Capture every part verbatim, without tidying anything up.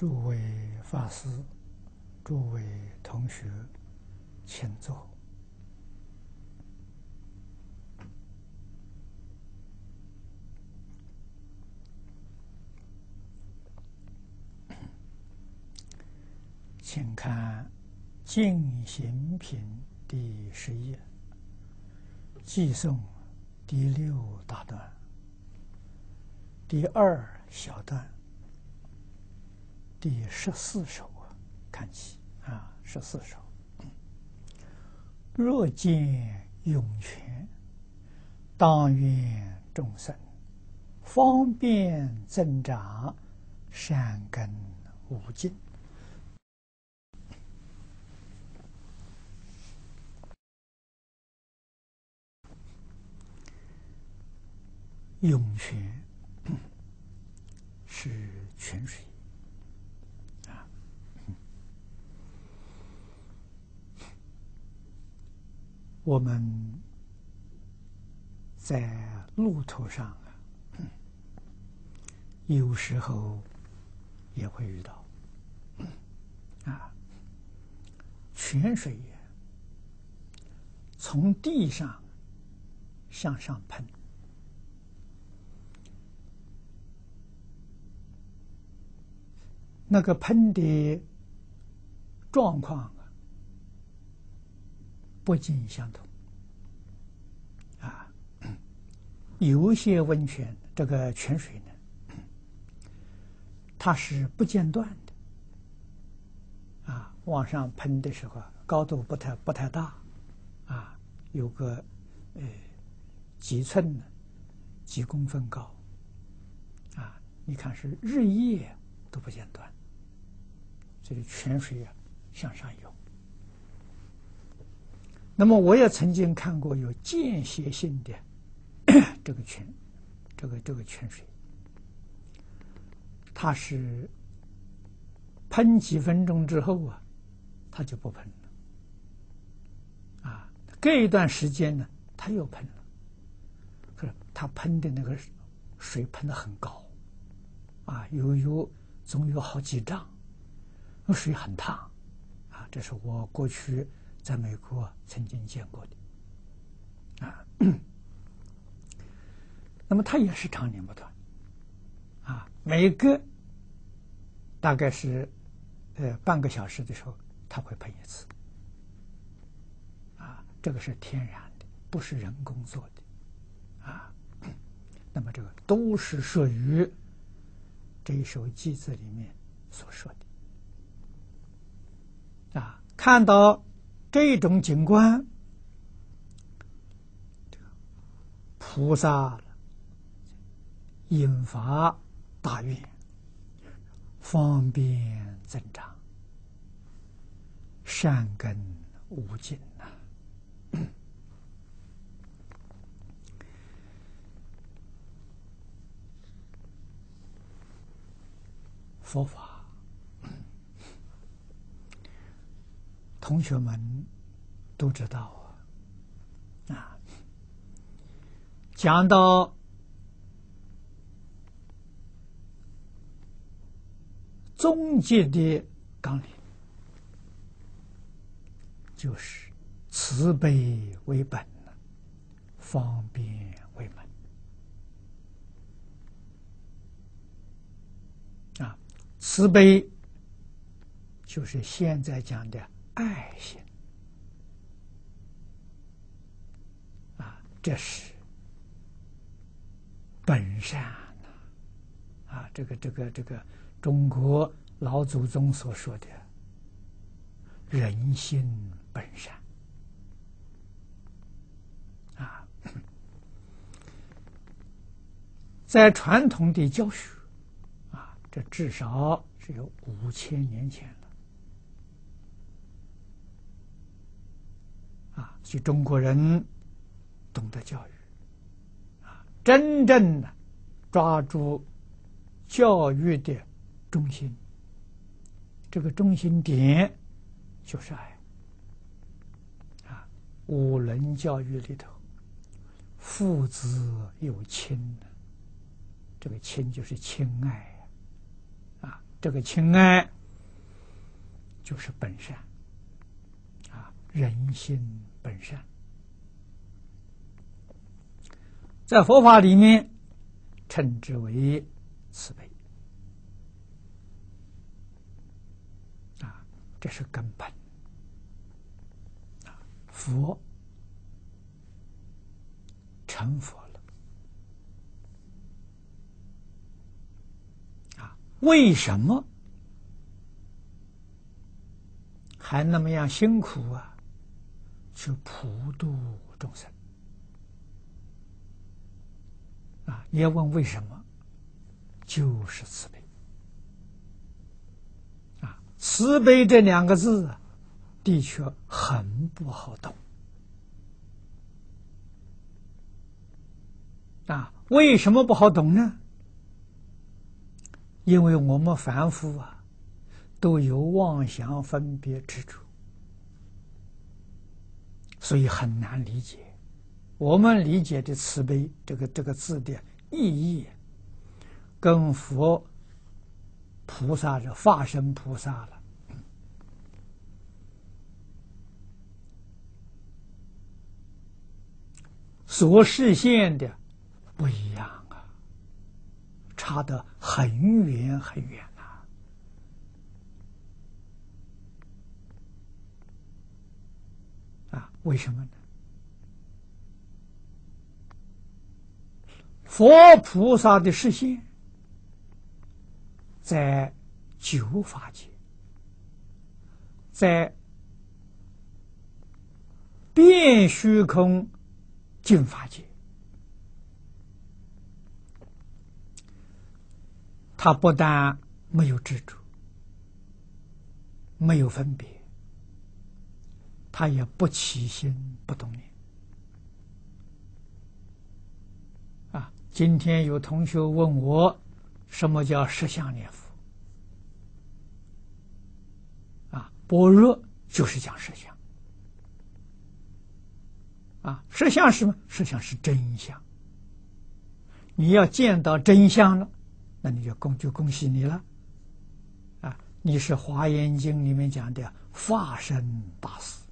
诸位法师、诸位同学，请坐。请看《净行品》第十页，偈颂第六大段，第二小段，第十四首啊，看起啊，十四首。若见涌泉，当愿众生方便增长，善根无尽。涌泉是泉水啊，我们在路途上啊，有时候也会遇到啊，泉水从地上向上喷。那个喷的状况啊，不尽相同啊。有一些温泉，这个泉水呢，它是不间断的啊，往上喷的时候，高度不太不太大啊，有个呃几寸呢，几公分高啊，你看是日夜都不间断。这个泉水啊向上涌。那么我也曾经看过有间歇性的这个泉，这个这个泉水，它是喷几分钟之后啊，它就不喷了，啊，隔一段时间呢，它又喷了，可是它喷的那个水喷得很高，啊，有有总有好几丈。那水很烫，啊，这是我过去在美国曾经见过的，啊，那么它也是常年不断，啊，每个大概是呃半个小时的时候，它会喷一次，啊，这个是天然的，不是人工做的，啊，那么这个都是属于这一首偈子里面所说的。啊，看到这种景观，菩萨引发大愿，方便增长，善根无尽呐、啊。佛法。同学们都知道啊，啊，讲到终极的纲领，就是慈悲为本，方便为门啊。慈悲就是现在讲的爱心啊，这是本善啊，这个这个这个中国老祖宗所说的人心本善啊，在传统的教学啊，这至少是有五千年前了。啊，所以中国人懂得教育，啊，真正的抓住教育的中心，这个中心点就是爱。啊，五伦教育里头，父子有亲的，这个亲就是亲爱啊， 这个亲爱就是本善啊，人心本善。在佛法里面称之为慈悲啊，这是根本啊。佛成佛了啊，为什么还那么样辛苦啊？去普度众生啊！你要问为什么，就是慈悲啊！慈悲这两个字啊，的确很不好懂啊！为什么不好懂呢？因为我们凡夫啊，都有妄想分别执着，所以很难理解。我们理解的慈悲这个这个字的意义，跟佛菩萨的化身菩萨了所实现的不一样啊，差得很远很远啊！啊，为什么呢？佛菩萨的实现，在九法界，在遍虚空净法界，他不但没有执着，没有分别，他也不起心不动念。啊，今天有同学问我，什么叫实相念佛？啊，般若就是讲实相。啊，实相是什么？实相是真相。你要见到真相了，那你就恭就恭喜你了。啊，你是《华严经》里面讲的化身大士。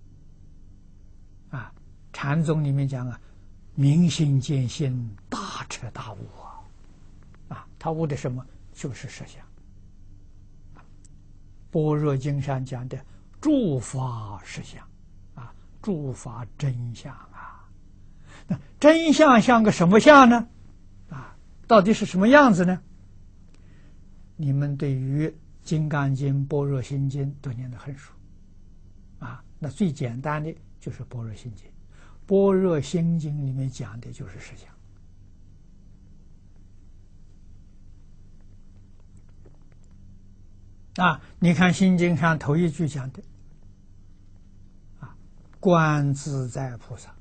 啊，禅宗里面讲啊，明心见性，大彻大悟啊！啊，他悟的什么？就是实相。般若经上讲的诸法实相，啊，诸法真相啊。那真相像个什么相呢？啊，到底是什么样子呢？你们对于《金刚经》《般若心经》都念得很熟，啊，那最简单的就是《般若心经》。般若心经里面讲的就是实相啊！你看心经上头一句讲的啊，观自在菩萨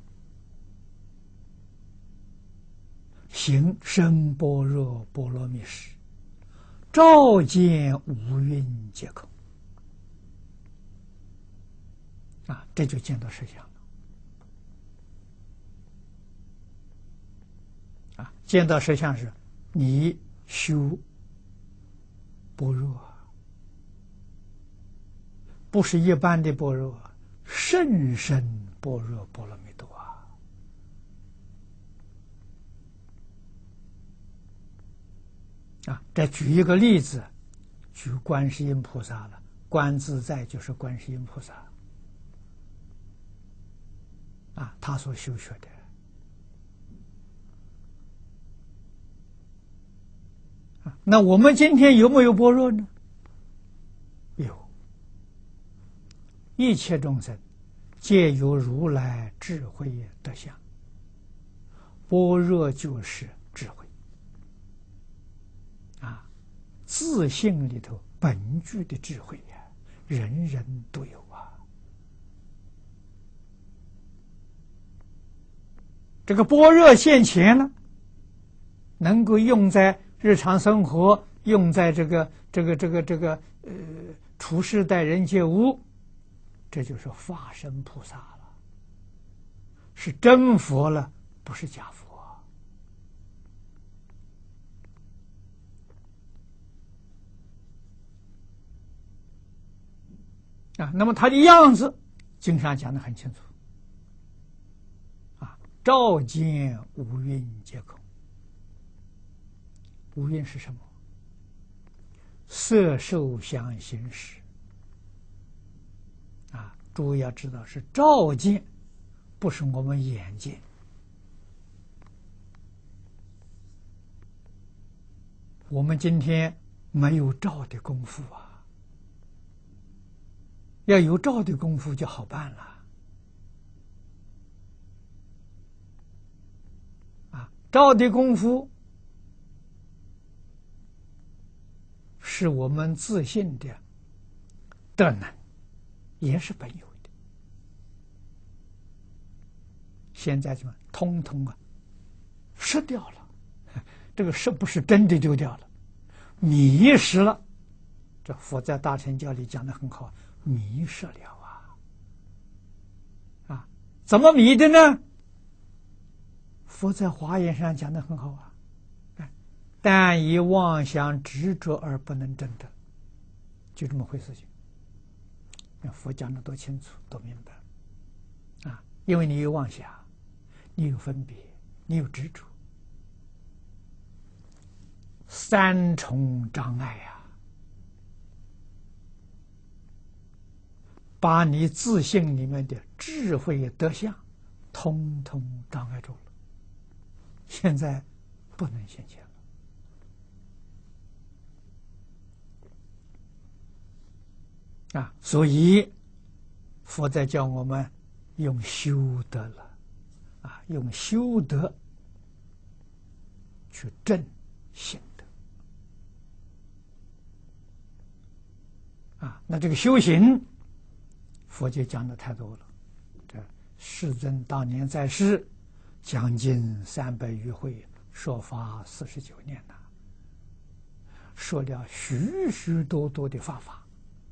行深般若波罗蜜时，照见五蕴皆空啊，这就见到实相了。啊，见到实相是你修般若，不是一般的般若，甚深般若波罗蜜多啊！啊，再举一个例子，举观世音菩萨了，观自在就是观世音菩萨啊，他所修学的。那我们今天有没有般若呢？有，一切众生皆有如来智慧德相，般若就是智慧啊，自性里头本具的智慧呀、啊，人人都有啊。这个般若现前了，能够用在日常生活，用在这个这个这个这个呃处事待人接物，这就是化身菩萨了，是真佛了，不是假佛。 啊，那么他的样子，经上讲得很清楚。啊，照见五蕴皆空。五蕴是什么？色受想行识。啊，诸位要知道是照见，不是我们眼见。我们今天没有照的功夫啊，要有照的功夫就好办了。啊，照的功夫是我们自信的德能，也是本有的。现在怎么通通啊失掉了？这个失不是真的丢掉了，迷失了。这佛在大乘教里讲的很好，迷失了啊！啊，怎么迷的呢？佛在华严上讲的很好啊，但以妄想执着而不能证得，就这么回事情。佛讲的多清楚，多明白啊！因为你有妄想，你有分别，你有执着。三重障碍呀、啊，把你自信里面的智慧德相，通通障碍住了。现在不能现前了啊！所以佛在教我们用修德了啊，用修德去正心。啊，那这个修行，佛就讲的太多了。这世尊当年在世，将近三百余会，说法四十九年呐，说了许许多多的法法。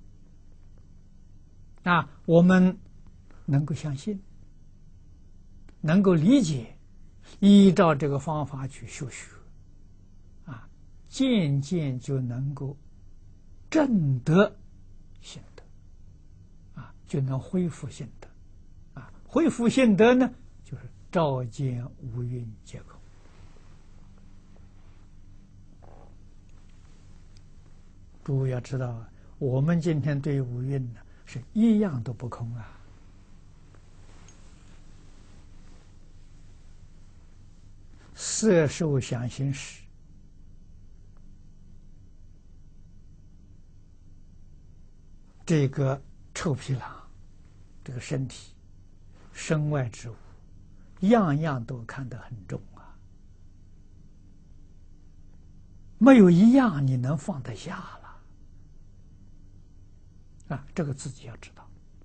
啊，我们能够相信，能够理解，依照这个方法去修学，啊，渐渐就能够证得心得，啊，就能恢复心得，啊，恢复心得呢，就是照见五蕴皆空。诸位要知道，我们今天对五蕴呢，是一样都不空啊。色受想行识，这个臭皮囊，这个身体，身外之物，样样都看得很重啊，没有一样你能放得下了啊！这个自己要知道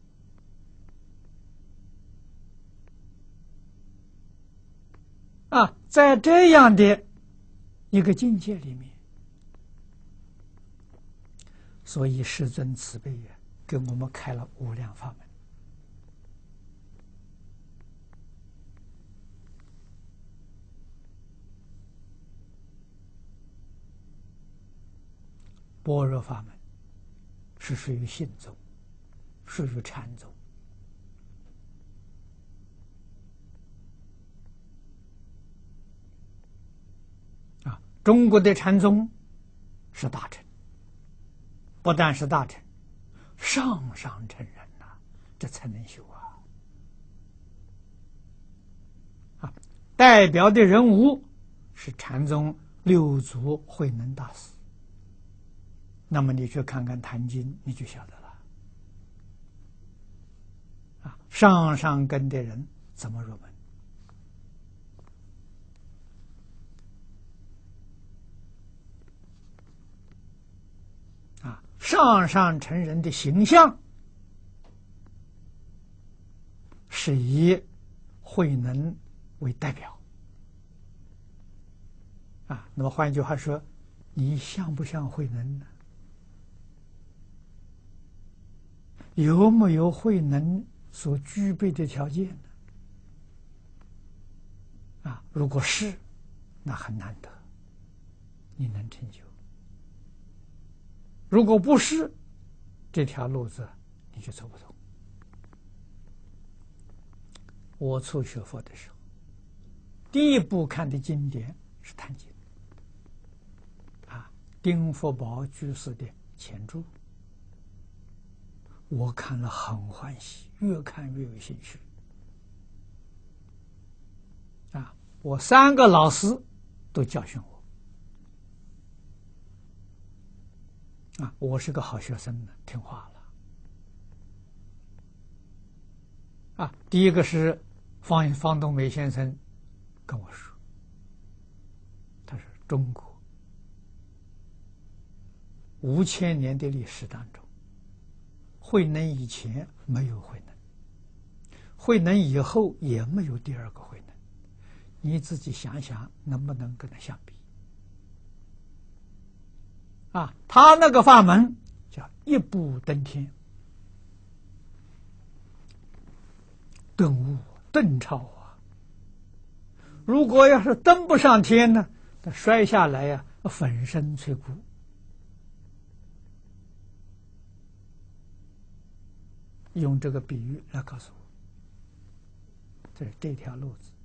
啊，在这样的一个境界里面，所以世尊慈悲啊，给我们开了无量法门。般若法门是属于信宗，属于禅宗。啊，中国的禅宗是大乘，不但是大乘，上上乘人呐、啊，这才能修啊！啊，代表的人物是禅宗六祖慧能大师。那么你去看看《坛经》，你就晓得了。啊，上上根的人怎么入门？啊，上上乘人的形象是以慧能为代表。啊，那么换一句话说，你像不像慧能呢？有没有慧能所具备的条件呢？啊，如果是，那很难得，你能成就；如果不是，这条路子你就走不通。我初学佛的时候，第一部看的经典是《坛经》，啊，丁福宝居士的前注，我看了很欢喜，越看越有兴趣。啊，我三个老师都教训我，啊，我是个好学生呢，听话了。啊，第一个是方方东梅先生跟我说，他说中国五千年的历史当中，慧能以前没有慧能，慧能以后也没有第二个慧能，你自己想想能不能跟他相比？啊，他那个法门叫一步登天，顿悟顿超啊！如果要是登不上天呢，他摔下来呀、啊，粉身碎骨。用这个比喻来告诉我，这这条路子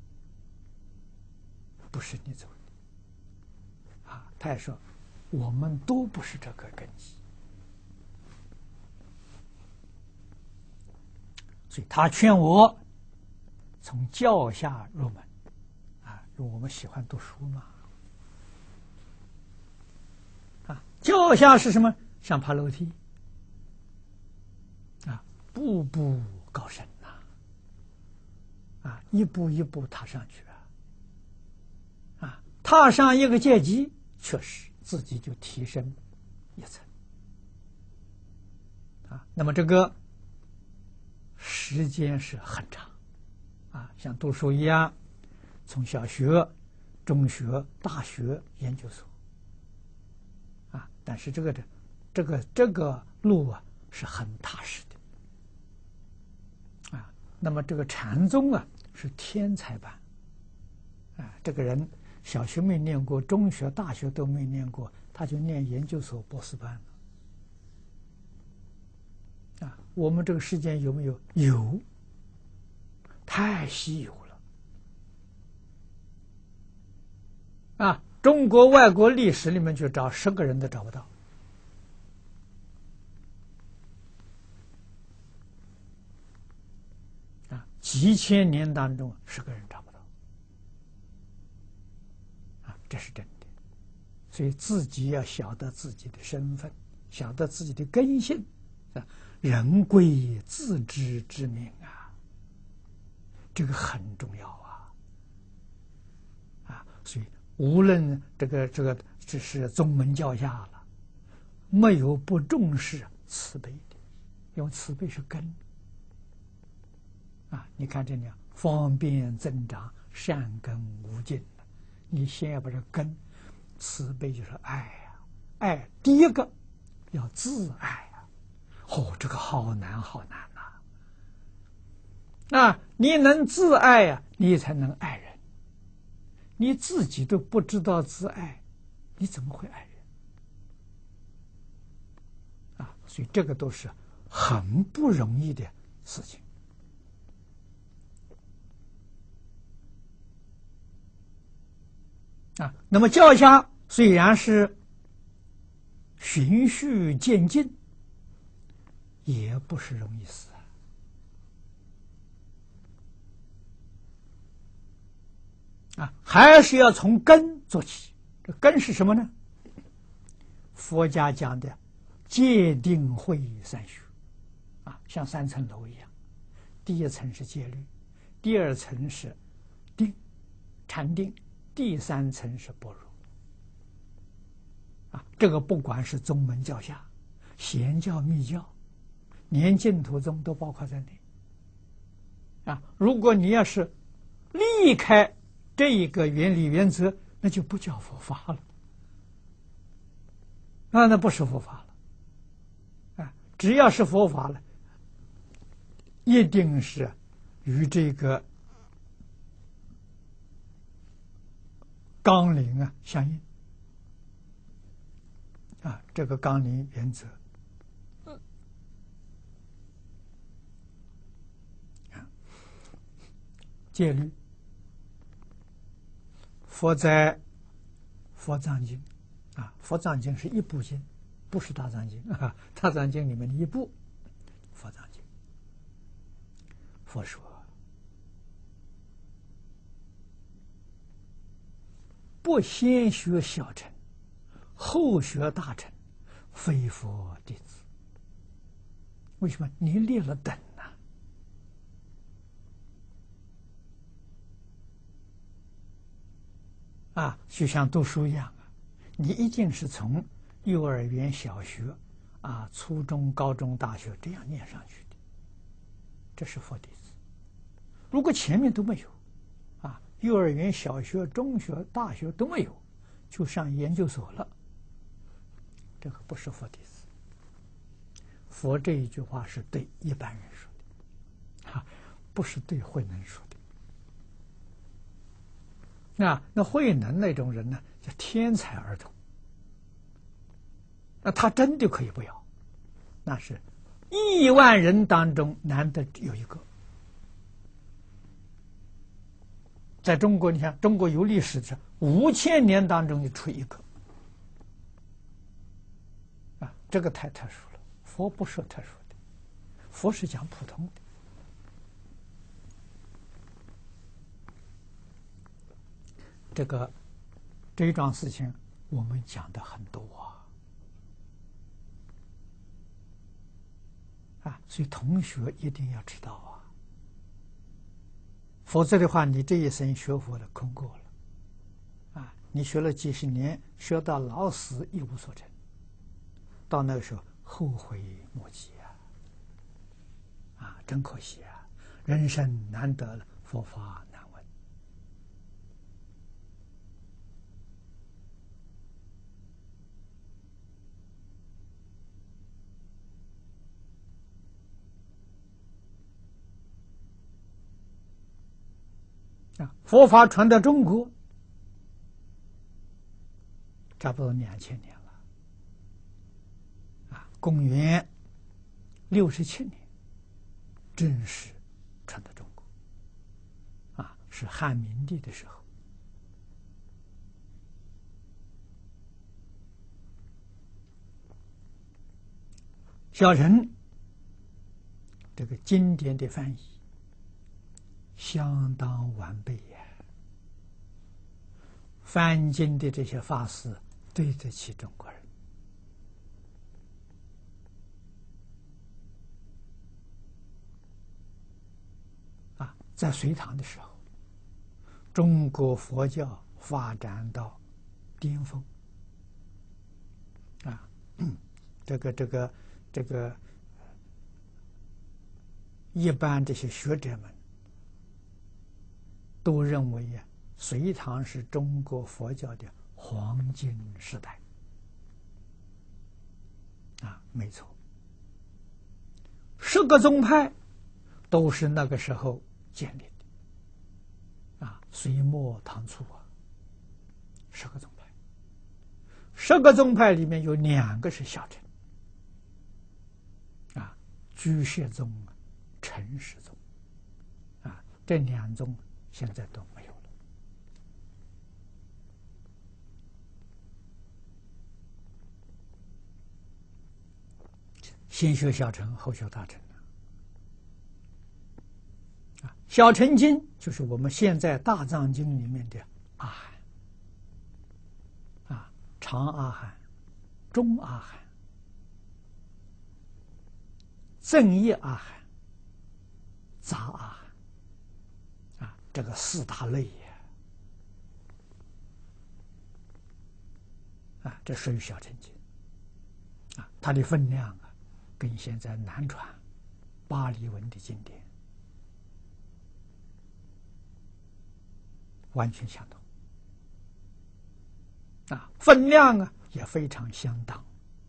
不是你走的啊！他也说，我们都不是这个根基，所以他劝我从教下入门啊，因为我们喜欢读书嘛。啊，教下是什么？像爬楼梯。啊，步步高升呐！啊，一步一步踏上去啊！啊，踏上一个阶级，确实自己就提升一层。啊，那么这个时间是很长，啊，像读书一样，从小学、中学、大学、研究所，啊，但是这个的，这个这个路啊是很踏实的。那么这个禅宗啊是天才班，啊，这个人小学没念过，中学、大学都没念过，他就念研究所、博士班了。啊，我们这个世间有没有？有，太稀有了。啊，中国外国历史里面去找十个人都找不到。几千年当中，十个人找不到，啊，这是真的。所以自己要晓得自己的身份，晓得自己的根性，啊，人贵自知之明啊，这个很重要啊，啊，所以无论这个这个只是宗门教下了，没有不重视慈悲的，因为慈悲是根。啊，你看这里方便增长，善根无尽。你先要把这根，慈悲就是爱呀、啊，爱第一个要自爱啊。哦，这个好难好难呐、啊！啊，你能自爱呀、啊，你才能爱人。你自己都不知道自爱，你怎么会爱人？啊，所以这个都是很不容易的事情。啊，那么教下虽然是循序渐进，也不是容易事啊！啊，还是要从根做起。这根是什么呢？佛家讲的戒定慧三学，啊，像三层楼一样，第一层是戒律，第二层是定，禅定。第三层是般若，啊，这个不管是宗门教下、显教、密教，连净土宗都包括在内。啊，如果你要是离开这一个原理原则，那就不叫佛法了，啊，那不是佛法了，啊，只要是佛法了，一定是与这个纲领啊相应啊，这个纲领原则戒律。佛在佛藏经啊，佛藏经是一部经，不是大藏经啊。大藏经里面的一部，佛藏经。佛说：不先学小乘，后学大乘，非佛弟子。为什么？你列了等呐、啊？啊，就像读书一样啊，你一定是从幼儿园、小学啊、初中、高中、大学这样念上去的，这是佛弟子。如果前面都没有，啊，幼儿园、小学、中学、大学都没有，就上研究所了，这个不是佛弟子。佛这一句话是对一般人说的，哈、啊，不是对慧能说的。啊，那慧能那种人呢，叫天才儿童。那他真的可以不要，那是亿万人当中难得有一个。在中国，你看中国有历史的五千年当中就出一个，啊，这个太特殊了。佛不说特殊的，佛是讲普通的。这个这一桩事情，我们讲的很多啊，啊，所以同学一定要知道啊，否则的话，你这一生学佛的空过了，啊，你学了几十年，学到老死一无所成，到那个时候后悔莫及啊，啊，真可惜啊，人生难得了，佛法难闻。啊，佛法传到中国，差不多两千年了。啊，公元六十七年，正式传到中国。啊，是汉明帝的时候。小乘这个经典的翻译相当完备呀，翻经的这些法师对得起中国人。啊，在隋唐的时候，中国佛教发展到巅峰。啊，这个这个这个，一般这些学者们都认为呀，隋唐是中国佛教的黄金时代。啊，没错，十个宗派都是那个时候建立的。啊，隋末唐初啊，十个宗派，十个宗派里面有两个是小乘。啊，居士宗、陈氏宗，啊，这两宗现在都没有了。先学小乘，后学大乘。啊，小乘经就是我们现在大藏经里面的阿含，啊，长阿含、中阿含、正业阿含、杂阿含，啊，这个四大类呀，啊，这属于小乘经。啊，它的分量啊，跟现在南传巴利文的经典完全相同。啊，分量啊也非常相当。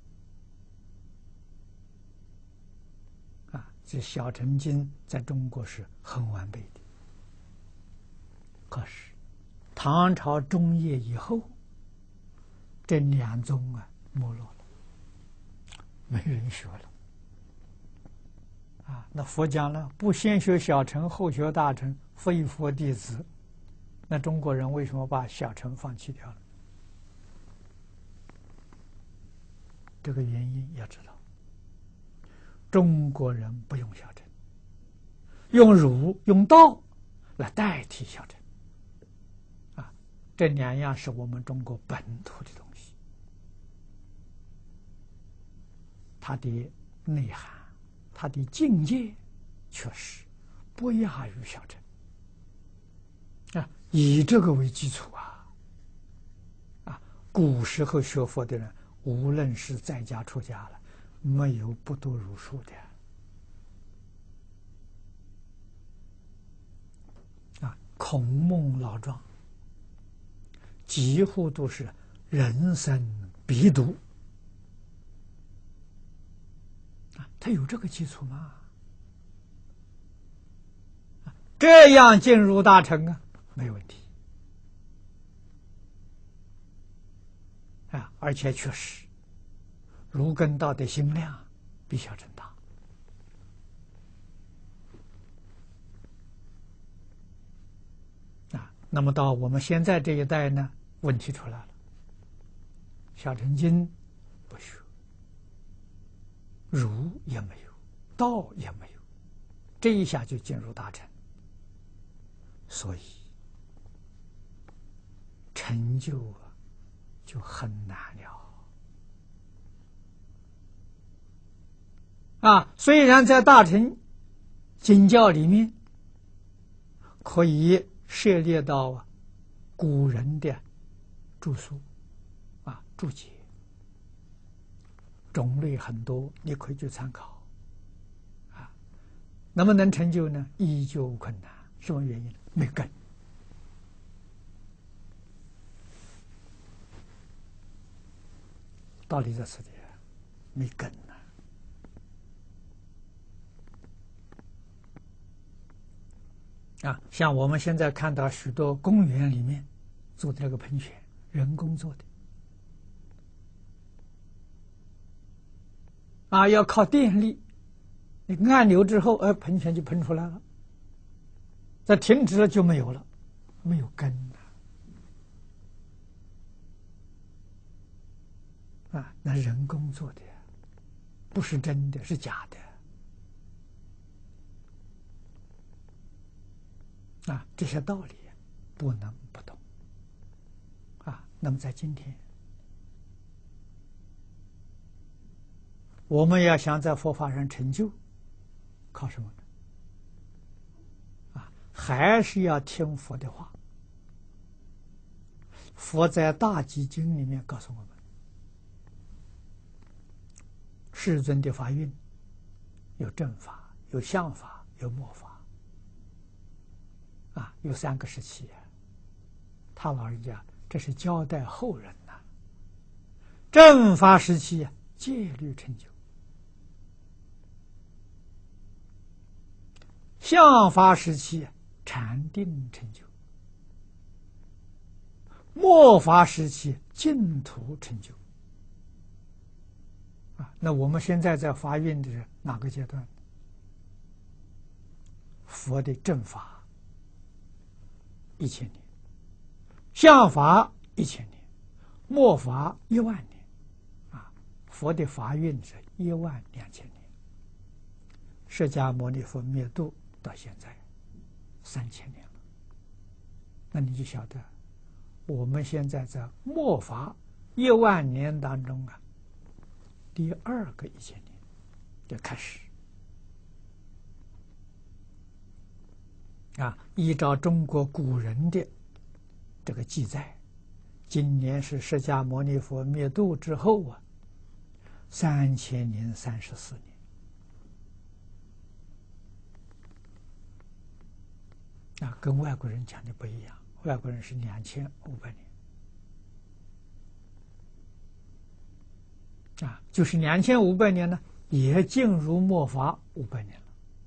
啊，这小乘经在中国是很完备的。可是唐朝中叶以后，这两宗啊没落了，没人学了。 啊，那佛讲了，不先学小乘，后学大乘，非佛弟子。那中国人为什么把小乘放弃掉了？这个原因要知道，中国人不用小乘，用儒、用道来代替小乘。啊，这两样是我们中国本土的东西，它的内涵、它的境界确实不亚于小乘。啊，以这个为基础啊，啊，古时候学佛的人，无论是在家出家了，没有不读儒书的。啊，孔孟老庄几乎都是人生必读。啊，他有这个基础吗？啊，这样进入大乘啊，没有问题。啊，而且确实，儒根道的心量比小乘大。啊，那么到我们现在这一代呢，问题出来了。小乘经不学，儒也没有，道也没有，这一下就进入大乘，所以成就啊就很难了。啊，虽然在大乘经教里面可以涉猎到啊古人的著述啊注解，种类很多，你可以去参考。啊，能不能成就呢？依旧困难。什么原因？没根。道理在此地，没根呐。啊，像我们现在看到许多公园里面做的那个喷泉，人工做的。啊，要靠电力，你按钮之后，呃，喷泉就喷出来了。再停止了就没有了，没有根呐。啊，那人工做的，不是真的，是假的。啊，这些道理不能不懂。啊，那么在今天，我们要想在佛法上成就，靠什么呢？啊，还是要听佛的话。佛在《大集经》里面告诉我们，世尊的法运有正法、有相法、有末法。啊，有三个时期。他老人家这是交代后人呐、啊。正法时期啊，戒律成就；相法时期啊，禅定成就；末法时期净土成就。啊，那我们现在在发运的是哪个阶段？佛的正法一千年，相法一千年，末法一万年。啊，佛的法运是一万两千年。释迦牟尼佛灭度到现在三千年了。那你就晓得，我们现在在末法一万年当中啊，第二个一千年就开始。啊，依照中国古人的这个记载，今年是释迦牟尼佛灭度之后啊，三千零三十四年。啊，跟外国人讲的不一样，外国人是两千五百年。啊，就是两千五百年呢，也进入末法五百年了。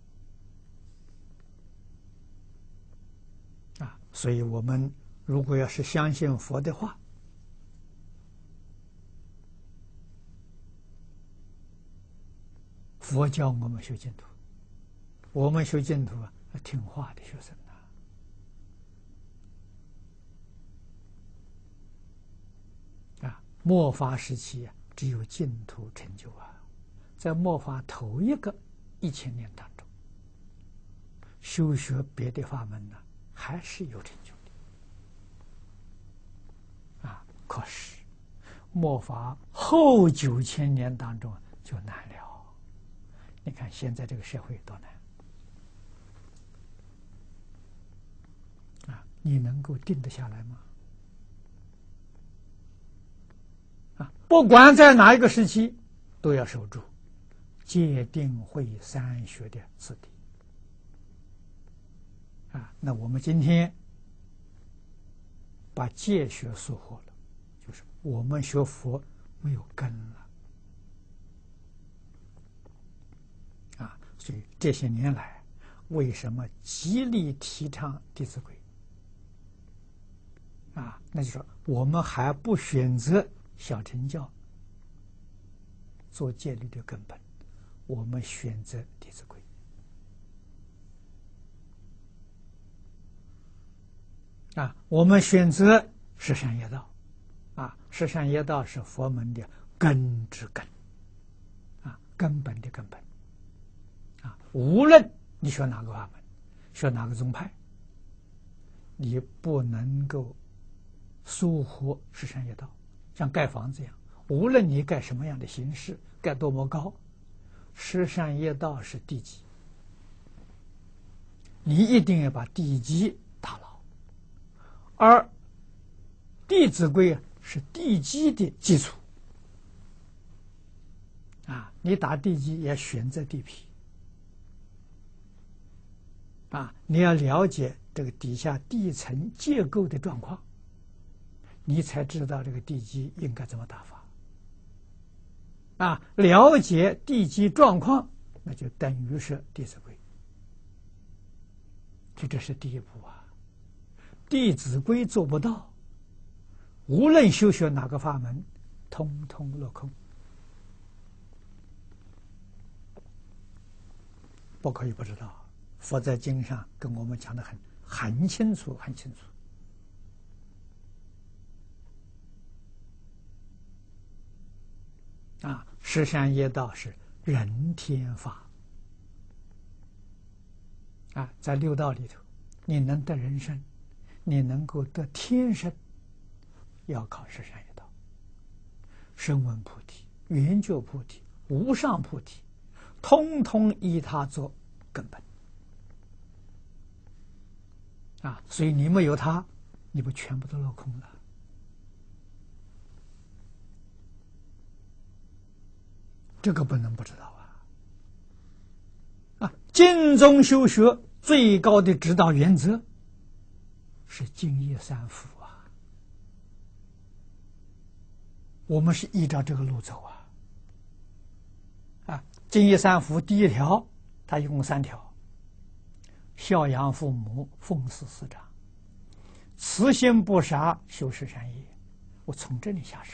啊，所以我们如果要是相信佛的话，佛教我们修净土， 我们学净土啊，听话的学生啊，啊，末法时期啊，只有净土成就啊，在末法头一个一千年当中，修学别的法门呢，还是有成就的啊。可是末法后九千年当中就难了。你看现在这个社会多难啊！你能够定得下来吗？啊，不管在哪一个时期，都要守住戒定慧三学的次第啊。那我们今天把戒学疏忽了，就是我们学佛没有根了。所以这些年来，为什么极力提倡《弟子规》啊？那就是说，我们还不选择小乘教做戒律的根本，我们选择《弟子规》啊，我们选择十善业道啊，十善业道是佛门的根之根啊，根本的根本。啊，无论你学哪个法门，学哪个宗派，你不能够疏忽十善业道。像盖房子一样，无论你盖什么样的形式，盖多么高，十善业道是地基，你一定要把地基打牢。而《弟子规》是地基的基础啊，你打地基也选择地皮。啊，你要了解这个底下地层结构的状况，你才知道这个地基应该怎么打法。啊，了解地基状况，那就等于是《弟子规》。就这是第一步啊，《弟子规》做不到，无论修学哪个法门，通通落空。不可以不知道。佛在经上跟我们讲的很很清楚，很清楚。啊，十善业道是人天法啊，在六道里头，你能得人身，你能够得天身，要靠十善业道。声闻菩提、圆觉菩提、无上菩提，通通依他做根本。啊，所以你没有它，你不全部都落空了？这个不能不知道啊！啊，经中修学最高的指导原则是净业三福啊，我们是依照这个路走啊。啊，净业三福第一条，它一共三条。孝养父母，奉事师长，慈心不杀，修十善业。我从这里下手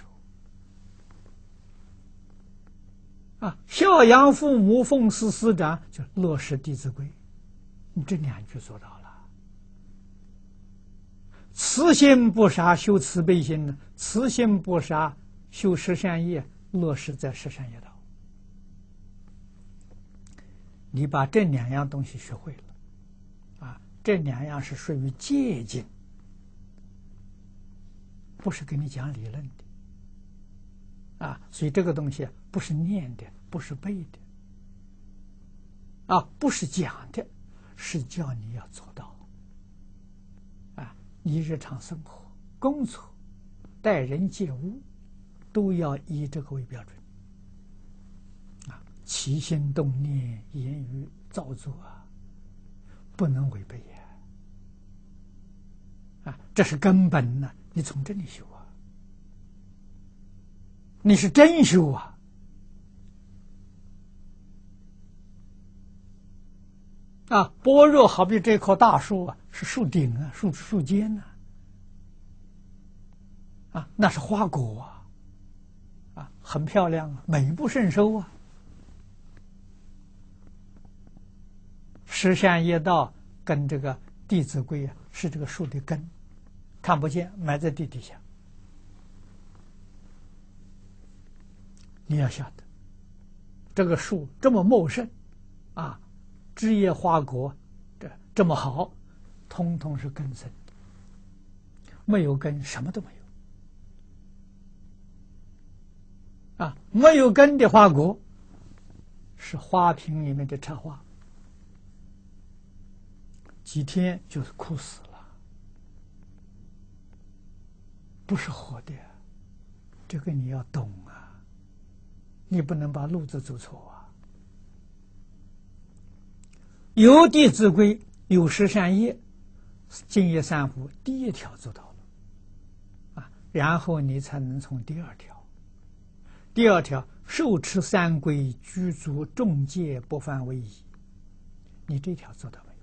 啊！孝养父母，奉事师长，就落实《弟子规》。你这两句做到了。慈心不杀，修慈悲心呢？慈心不杀，修十善业，落实在十善业道。你把这两样东西学会了。这两样是属于戒经，不是跟你讲理论的啊，所以这个东西不是念的，不是背的啊，不是讲的，是叫你要做到啊。你日常生活、工作、待人接物，都要以这个为标准啊，起心动念、言语造作啊，不能违背呀。啊，这是根本呢，你从这里修啊，你是真修啊！啊，般若好比这棵大树啊，是树顶啊，树树尖呐，啊，啊，那是花果啊，啊，很漂亮啊，美不胜收啊。 十善业道跟这个《弟子规》啊，是这个树的根，看不见，埋在地底下。你要晓得，这个树这么茂盛，啊，枝叶花果这这么好，通通是根生的。没有根，什么都没有。啊，没有根的花果，是花瓶里面的插花，几天就是枯死了，不是活的。这个你要懂啊，你不能把路子走错啊。有《弟子规》，有十善业，净业三福，第一条做到了啊，然后你才能从第二条。第二条，受持三规，具足众戒，不犯违仪。你这条做到没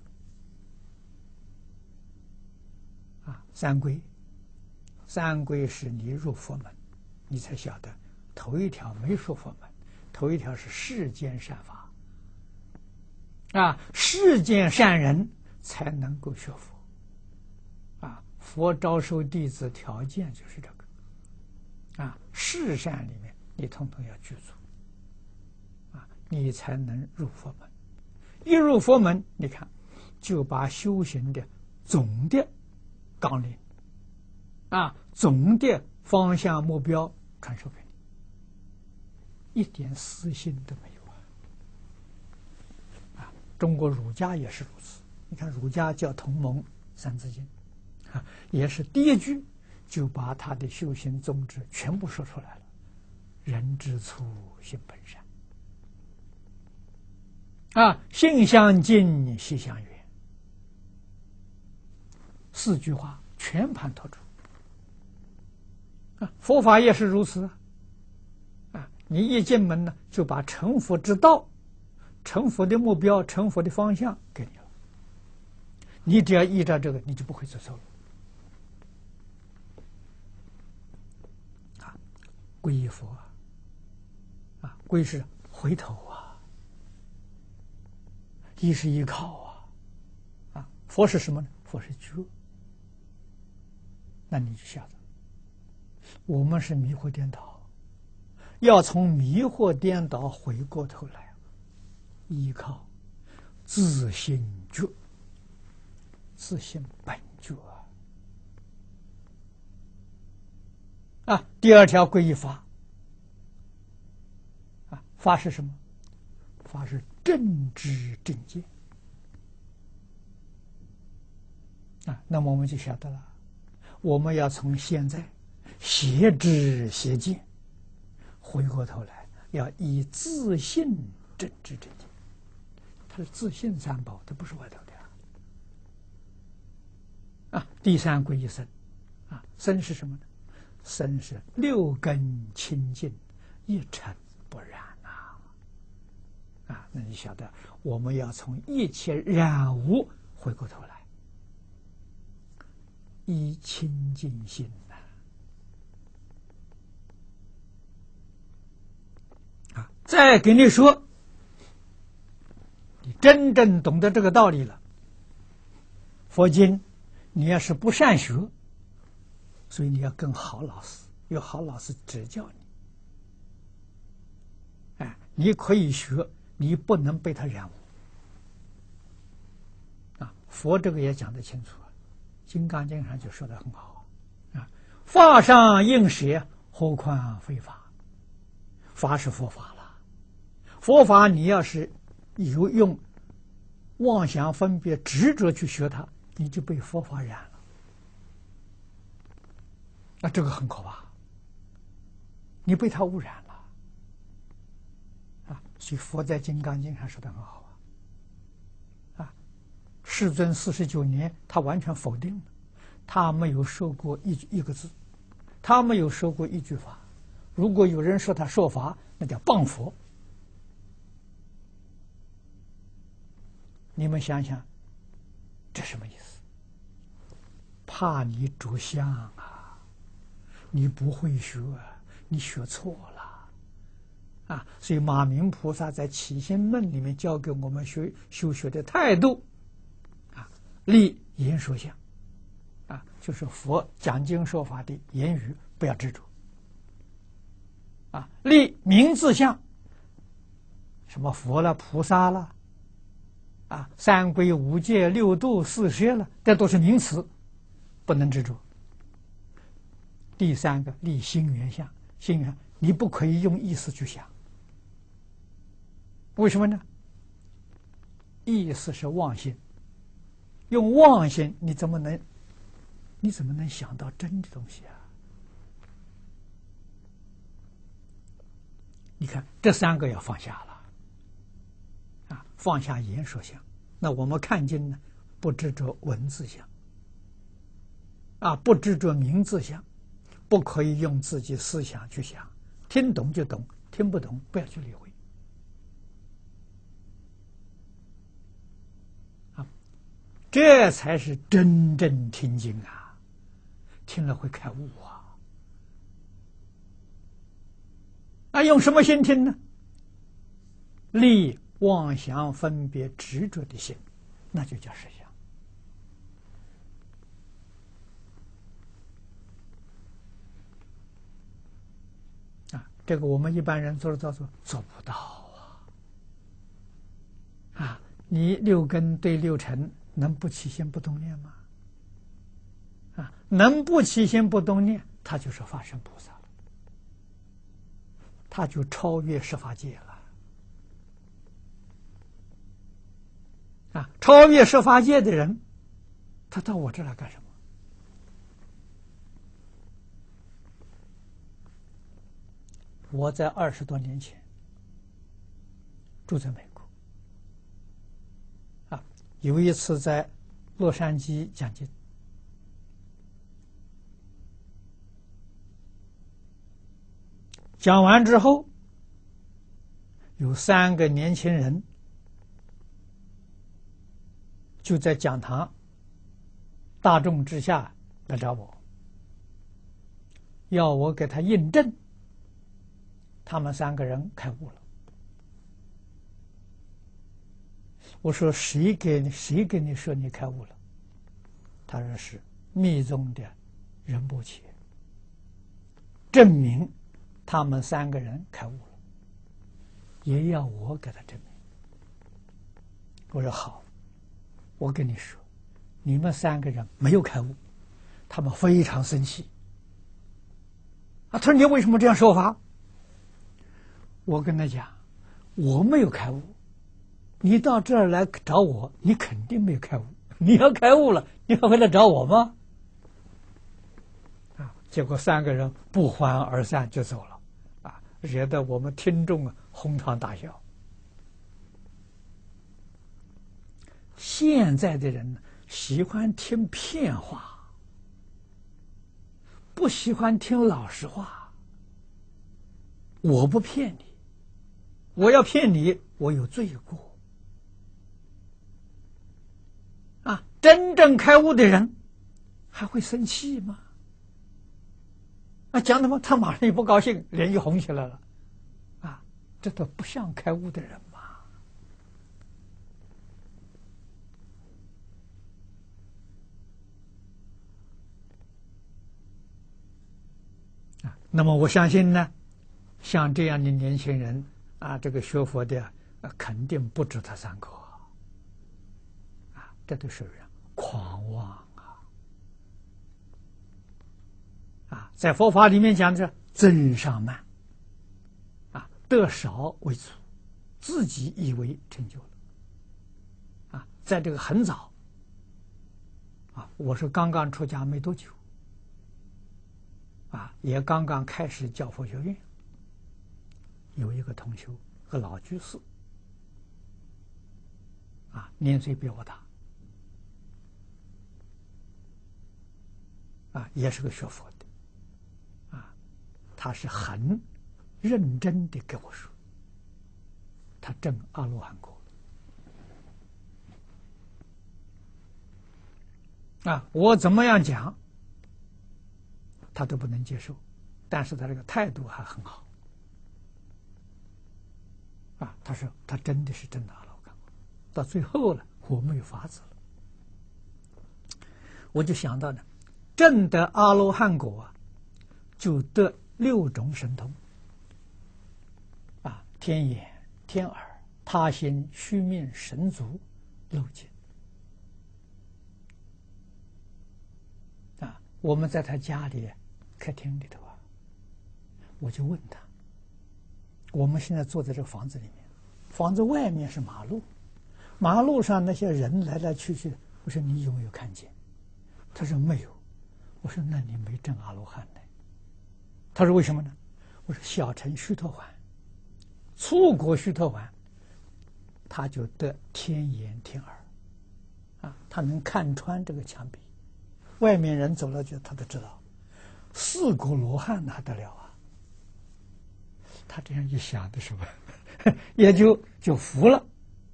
有？啊，三规，三规是你入佛门，你才晓得。头一条没说佛门，头一条是世间善法。啊，世间善人才能够学佛。啊，佛招收弟子条件就是这个。啊，世善里面。你统统要具足，啊，你才能入佛门。一入佛门，你看，就把修行的总的纲领，啊，总的方向目标传授给你，一点私心都没有啊！啊，中国儒家也是如此。你看，儒家叫同盟三字经，啊，也是第一句就把他的修行宗旨全部说出来了。人之初，性本善。啊，性相近，习相远。四句话全盘托出。啊，佛法也是如此。啊，你一进门呢，就把成佛之道、成佛的目标、成佛的方向给你了。你只要依照这个，你就不会走错路。啊，皈依佛啊。啊，皈是回头啊，依是依靠啊，啊，佛是什么呢？佛是觉。那你就晓得，我们是迷惑颠倒，要从迷惑颠倒回过头来，依靠自性觉，自性本觉啊。啊，第二条皈依法。法是什么？法是正知正见啊。那么我们就晓得了，我们要从现在邪知邪见，回过头来要以自信正知正见。它是自信三宝，它不是外头的啊。啊，第三皈依僧啊，僧是什么呢？僧是六根清净，一尘不染。啊，那你晓得，我们要从一切染污回过头来，以清净心呐。啊，再给你说，你真正懂得这个道理了，佛经你要是不善学，所以你要跟好老师，有好老师指教你。哎，你可以学。你不能被他染污啊！佛这个也讲得清楚啊，《金刚经》上就说得很好啊：“法上应舍，何况非法？”法是佛法了，佛法你要是有用妄想分别执着去学它，你就被佛法染了。那这个很可怕，你被它污染了。啊，所以佛在《金刚经》上说的很好啊。啊，世尊四十九年，他完全否定了，他没有说过一一个字，他没有说过一句法。如果有人说他说法，那叫谤佛。你们想想，这什么意思？怕你着相啊，你不会学，你学错了。 啊，所以马明菩萨在《起心论》里面教给我们学修学的态度，啊，立言说相，啊，就是佛讲经说法的言语不要执着，啊，立名字相，什么佛了、菩萨了，啊，三皈五戒六度四摄了，这都是名词，不能执着。第三个立心缘相，心缘你不可以用意思去想，为什么呢？意思是妄心，用妄心你怎么能你怎么能想到真的东西啊？你看这三个要放下了，啊，放下言说相。那我们看经呢，不执着文字相，啊，不执着名字相，不可以用自己思想去想，听懂就懂，听不懂不要去理会。啊，这才是真正听经啊，听了会开悟啊。那用什么心听呢？立妄想分别执着的心，那就叫实相。啊，这个我们一般人做得到做做不到啊！啊，你六根对六尘能不起心不动念吗？啊，能不起心不动念，他就是法身菩萨了，他就超越十法界了。啊，超越十法界的人，他到我这来干什么？我在二十多年前住在美国，啊，有一次在洛杉矶讲经，讲完之后，有三个年轻人就在讲堂大众之下来找我，要我给他印证他们三个人开悟了。我说谁给你谁给你说你开悟了？他说是密宗的仁波切证明他们三个人开悟了，也要我给他证明。我说好，我跟你说，你们三个人没有开悟。他们非常生气啊！他说你为什么这样说法？我跟他讲，我没有开悟，你到这儿来找我，你肯定没有开悟。你要开悟了，你还会来找我吗？啊！结果三个人不欢而散就走了，啊，惹得我们听众啊哄堂大笑。现在的人喜欢听骗话，不喜欢听老实话。我不骗你，我要骗你，我有罪过。啊，真正开悟的人还会生气吗？啊，讲什么他马上就不高兴，脸就红起来了。啊，这都不像开悟的人嘛。啊，那么我相信呢，像这样的年轻人啊，这个学佛的啊，肯定不止他三个啊，这都是狂妄啊！啊，在佛法里面讲的是增上慢啊，得少为主，自己以为成就了啊，在这个很早啊，我是刚刚出家没多久啊，也刚刚开始教佛学院。有一个同修，个老居士，啊，年岁比我大，啊，也是个学佛的，啊，他是很认真的跟我说，他证阿罗汉果，啊，我怎么样讲，他都不能接受，但是他这个态度还很好。 啊，他说他真的是证得阿罗汉果，到最后了，我没有法子了。我就想到呢，证得阿罗汉果啊，就得六种神通啊，天眼、天耳、他心、须命、神足、漏尽啊。我们在他家里客厅里头啊，我就问他，我们现在坐在这个房子里面，房子外面是马路，马路上那些人来来去去，我说你有没有看见？他说没有。我说那你没证阿罗汉呢？他说为什么呢？我说小乘须陀洹，粗果须陀洹，他就得天眼天耳啊，他能看穿这个墙壁，外面人走了就他都知道。四果罗汉那得了啊！他这样一想的时候，也就就服了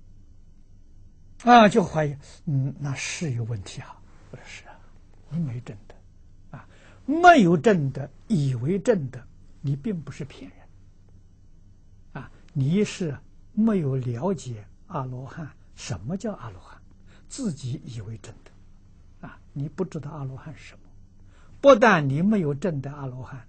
啊，就怀疑，嗯，那是有问题啊。我说是啊，你没证得啊，没有证得，以为证得，你并不是骗人啊，你是没有了解阿罗汉什么叫阿罗汉，自己以为证得啊，你不知道阿罗汉是什么。不但你没有证得阿罗汉，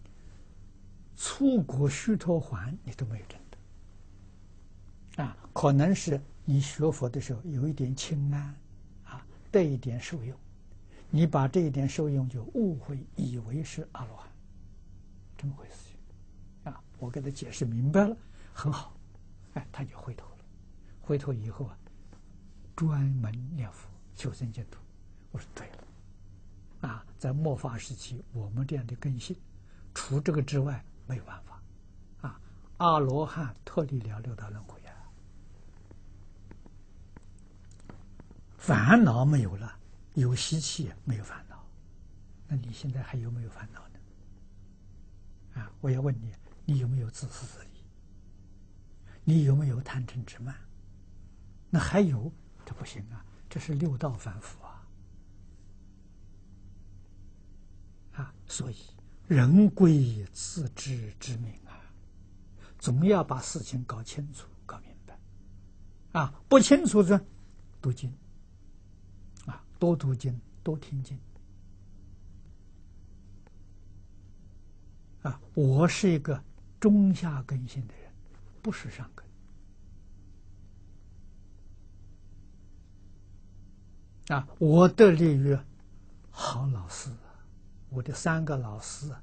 粗果须陀洹你都没有证得啊，可能是你学佛的时候有一点轻安啊，得一点受用，你把这一点受用就误会以为是阿罗汉，这么回事情啊。我给他解释明白了，很好，哎，他就回头了。回头以后啊，专门念佛求生净土。我说对了。啊，在末法时期，我们这样的根性，除这个之外没有办法。啊，阿罗汉脱离了六道轮回啊，烦恼没有了，有习气没有烦恼，那你现在还有没有烦恼呢？啊，我要问你，你有没有自私自利？你有没有贪嗔痴慢？那还有，这不行啊，这是六道凡夫啊。啊，所以人归自知之明啊，总要把事情搞清楚、搞明白。啊，不清楚的，读经，啊，多读经，多听经。啊，我是一个中下根性的人，不是上根。啊，我得力于好老师。我的三个老师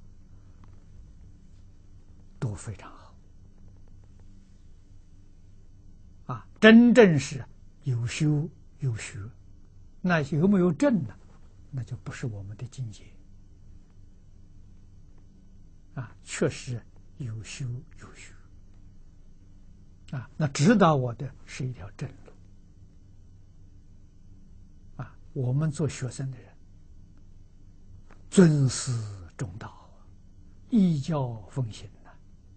都非常好啊，真正是有修有学。那有没有证呢？那就不是我们的境界啊，确实有修有学啊。那指导我的是一条正路啊。我们做学生的人，尊师重道，依教奉行呐、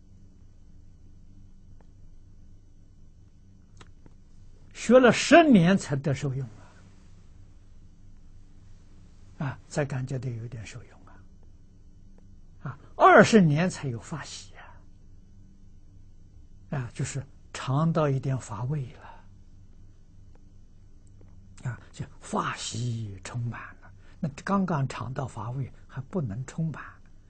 学了十年才得受用啊！啊，才感觉到有点受用啊！啊，二十年才有法喜啊！啊，就是尝到一点法味了啊，就法喜充满了。那刚刚尝到法味，还不能充满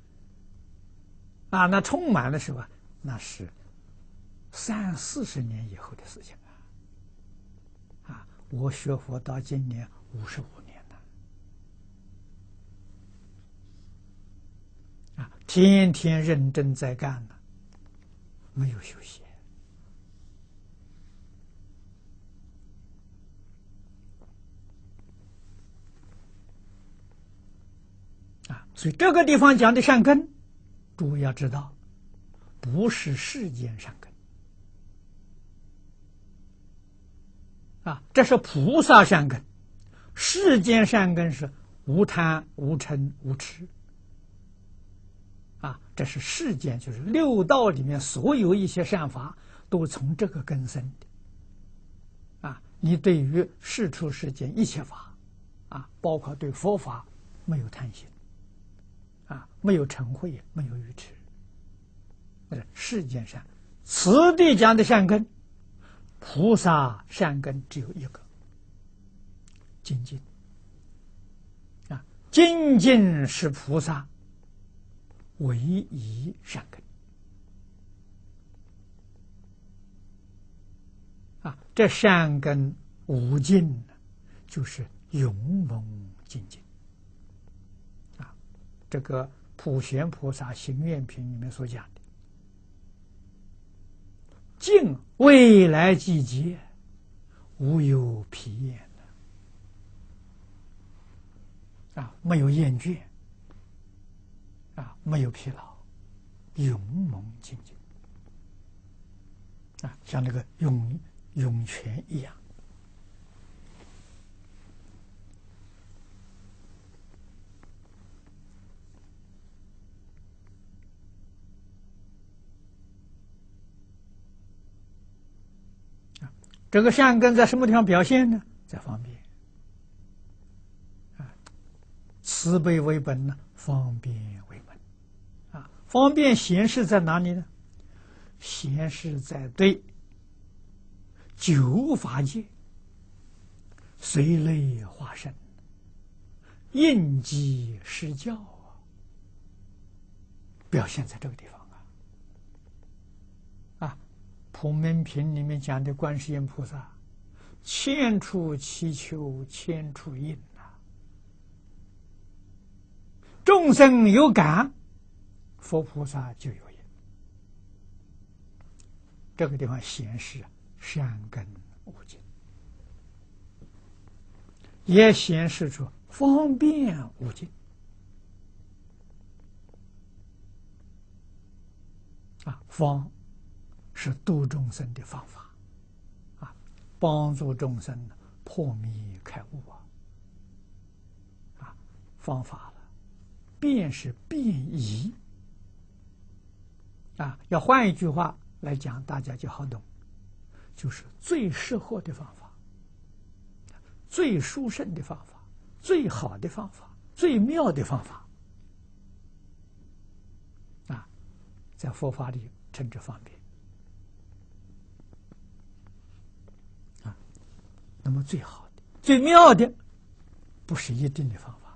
啊！那充满的时候，那是三四十年以后的事情啊！啊，我学佛到今年五十五年了，啊，天天认真在干呢，没有休息。啊，所以这个地方讲的善根，诸位要知道，不是世间善根啊，这是菩萨善根。世间善根是无贪、无嗔、无痴啊，这是世间，就是六道里面所有一些善法，都从这个根生的啊。你对于世出世间一切法啊，包括对佛法，没有贪心。啊，没有嗔恚，没有愚痴，那是世间上此地讲的善根，菩萨善根只有一个，精进啊，精进是菩萨唯一善根啊，这善根无尽，就是勇猛精进啊。这个普贤菩萨行愿品里面所讲的，尽未来季节，无有疲厌啊，没有厌倦啊，没有疲劳，勇猛精进啊，像那个涌涌泉一样。这个善根在什么地方表现呢？在方便啊，慈悲为本呢，方便为门啊。方便显示在哪里呢？显示在对九法界随类化身、应机施教啊，表现在这个地方。普门品里面讲的观世音菩萨，千处祈求千处应啊，众生有感，佛菩萨就有应。这个地方显示善根无尽，也显示出方便无尽啊，方。是度众生的方法啊，帮助众生破迷开悟啊，啊，方法了，便是便宜啊。要换一句话来讲，大家就好懂，就是最适合的方法，最殊胜的方法，最好的方法，最妙的方法啊，在佛法里称之方便。那么最好的、最妙的，不是一定的方法，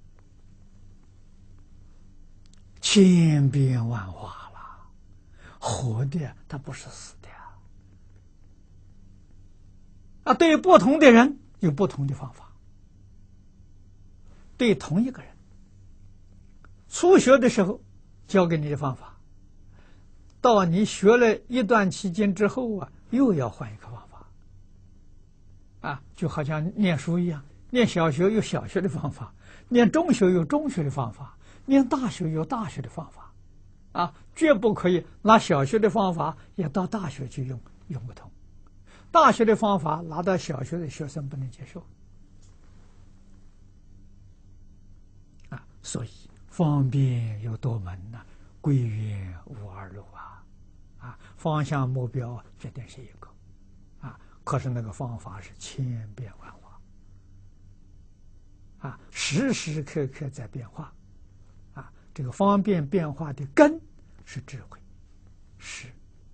千变万化了，活的它不是死的啊！啊，对于不同的人有不同的方法，对同一个人，初学的时候教给你的方法，到你学了一段期间之后啊，又要换一个方法。啊，就好像念书一样，念小学有小学的方法，念中学有中学的方法，念大学有大学的方法，啊，绝不可以拿小学的方法也到大学去用，用不通。大学的方法拿到小学的学生不能接受，啊，所以方便有多门呐、啊，归元无二路啊，啊，方向目标决定是一个。可是那个方法是千变万化啊，时时刻刻在变化啊。这个方便变化的根是智慧，是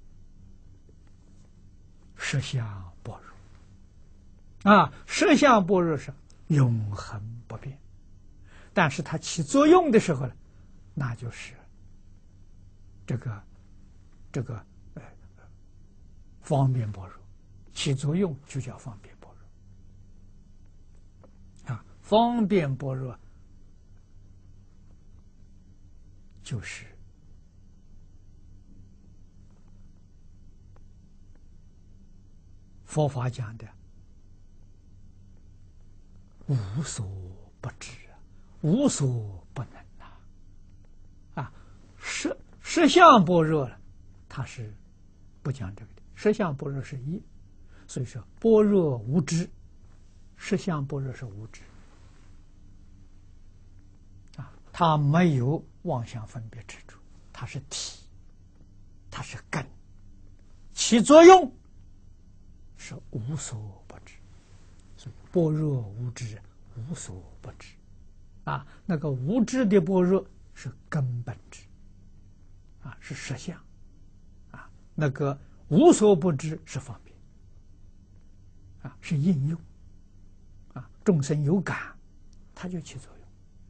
实相般若啊。实相般若是永恒不变，但是它起作用的时候呢，那就是这个这个呃方便般若。起作用就叫方便般若啊，方便般若就是佛法讲的无所不知，无所不能呐！啊，实实相般若它是不讲这个的，实相般若是一。所以说，般若无知，实相般若是无知啊，它没有妄想分别执着，它是体，它是根，起作用是无所不知，所以般若无知，无所不知啊，那个无知的般若是根本智啊，是实相啊， 那个无所不知是方便，啊，是应用，啊，众生有感，它就起作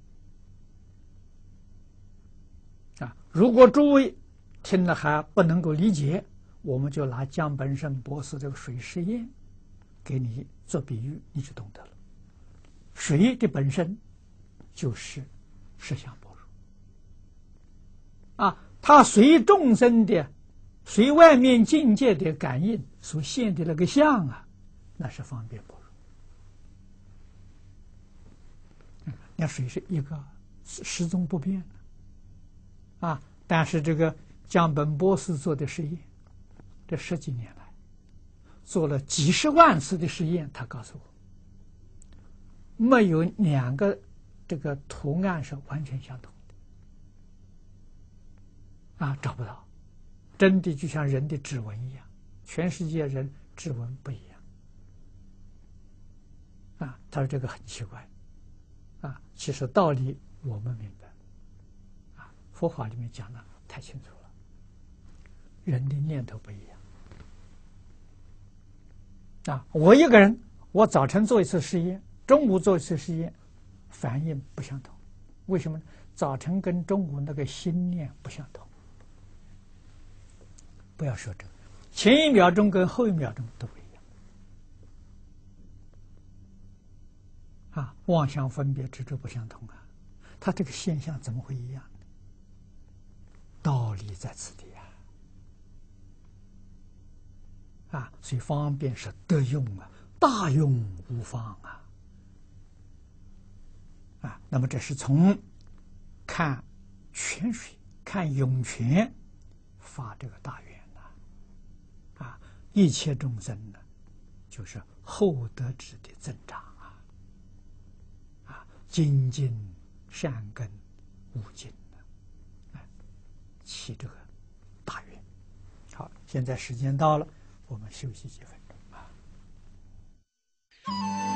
用。啊，如果诸位听了还不能够理解，我们就拿江本胜博士这个水实验给你做比喻，你就懂得了。水的本身就是实相般若，啊，它随众生的、随外面境界的感应所现的那个相啊，那是方便般若。那水是一个始终不变的，啊，但是这个江本博士做的实验，这十几年来做了几十万次的实验，他告诉我，没有两个这个图案是完全相同的，啊，找不到，真的就像人的指纹一样，全世界人指纹不一样，啊，他说这个很奇怪，啊，其实道理我们明白，啊，佛法里面讲的太清楚了，人的念头不一样，啊，我一个人，我早晨做一次实验，中午做一次实验，反应不相同，为什么呢？早晨跟中午那个心念不相同。不要说这个，前一秒钟跟后一秒钟都不一样，啊，妄想分别执着不相同啊，它这个现象怎么会一样呢？道理在此地啊，啊，所以方便是得用啊，大用无方啊，啊，那么这是从看泉水、看涌泉发这个大愿。啊，一切众生呢，就是厚德智的增长啊！啊，精进善根无尽的，哎，起这个大愿。好，现在时间到了，我们休息几分钟啊。